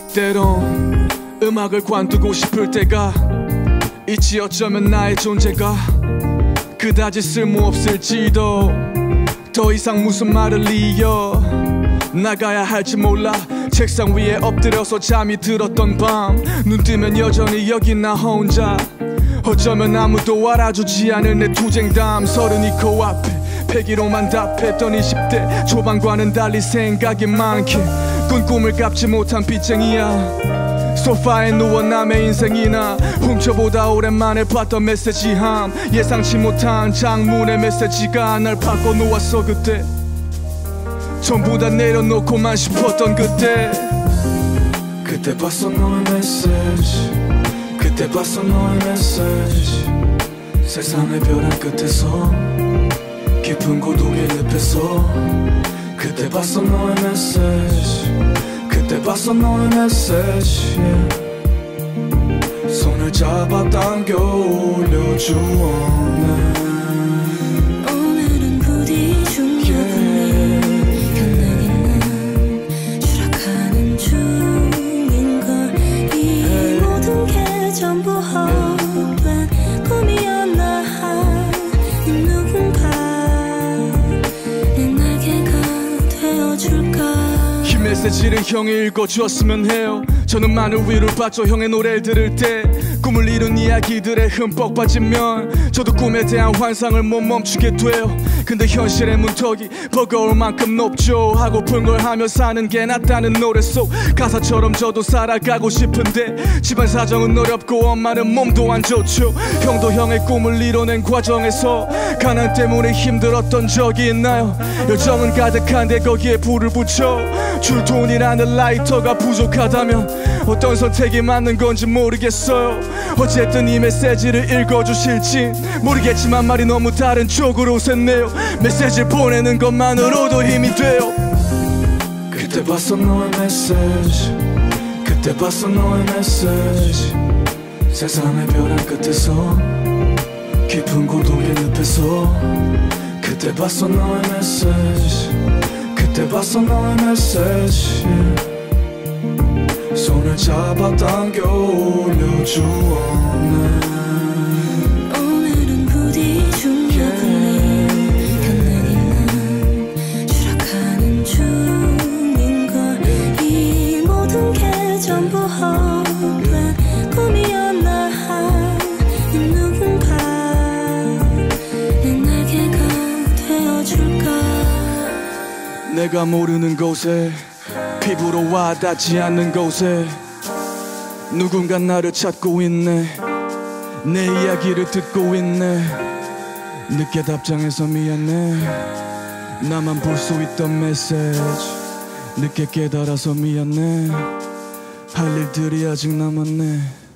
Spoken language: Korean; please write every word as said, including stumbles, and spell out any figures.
때론 음악을 관두고 싶을 때가 있지. 어쩌면 나의 존재가 그다지 쓸모없을지도 더 이상 무슨 말을 이어 나가야 할지 몰라. 책상 위에 엎드려서 잠이 들었던 밤 눈 뜨면 여전히 여기 나 혼자. 어쩌면 아무도 알아주지 않을 내 투쟁담. 서른이 코앞에 패기로만 답했던 이십 대 초반과는 달리 생각이 많게 꾼 꿈을 갚지 못한 빚쟁이야. 소파에 누워 남의 인생이나 훔쳐보다 오랜만에 봤던 메시지함. 예상치 못한 장문의 메시지가 날 바꿔놓았어. 그때 전부 다 내려놓고만 싶었던 그때. 그때 봤어 너의 메시지. 그때 봤어 너의 메시지. 세상의 벼랑 끝에서 깊은 고독의 늪에서 그때 봤어 너의 메시지. 그때 봤어 너의 메시지. 손을 잡아 당겨 올려주었네. 전부 헛된 꿈이었나. 네 누군가 내 날개가 되어줄까. 이 메시지를 형이 읽어주었으면 해요. 저는 많은 위로를 받죠. 형의 노래를 들을 때 꿈을 이룬 이야기들에 흠뻑 빠지면 저도 꿈에 대한 환상을 못 멈추게 돼요. 근데 현실의 문턱이 버거울 만큼 높죠. 하고픈 걸 하며 사는 게 낫다는 노래 속 가사처럼 저도 살아가고 싶은데 집안 사정은 어렵고 엄마는 몸도 안 좋죠. 형도 형의 꿈을 이뤄낸 과정에서 가난 때문에 힘들었던 적이 있나요? 열정은 가득한데 거기에 불을 붙여 줄 돈이라는 라이터가 부족하다면 어떤 선택이 맞는 건지 모르겠어요. 어쨌든 이 메시지를 읽어주실지 모르겠지만 말이 너무 다른 쪽으로 샜네요. 메시지를 보내는 것만으로도 힘이 돼요. 그때 봤어 너의 메시지. 그때 봤어 너의 메시지. 세상의 벼랑 끝에서 깊은 고독의 늪에서 그때 봤어 너의 메시지. 그때 봤어 너의 메시지. 손을 잡아 당겨 올려주었네. 오늘은 부디 중요한 곁에 있는 추락하는 중인걸. 이 모든 게 전부 헛된 꿈이었나. 네 누군가 내 날개가 되어줄까. 내가 모르는 곳에 피부로 와닿지 않는 곳에 누군가 나를 찾고 있네. 내 이야기를 듣고 있네. 늦게 답장해서 미안해. 나만 볼 수 있던 메시지 늦게 깨달아서 미안해. 할 일들이 아직 남았네.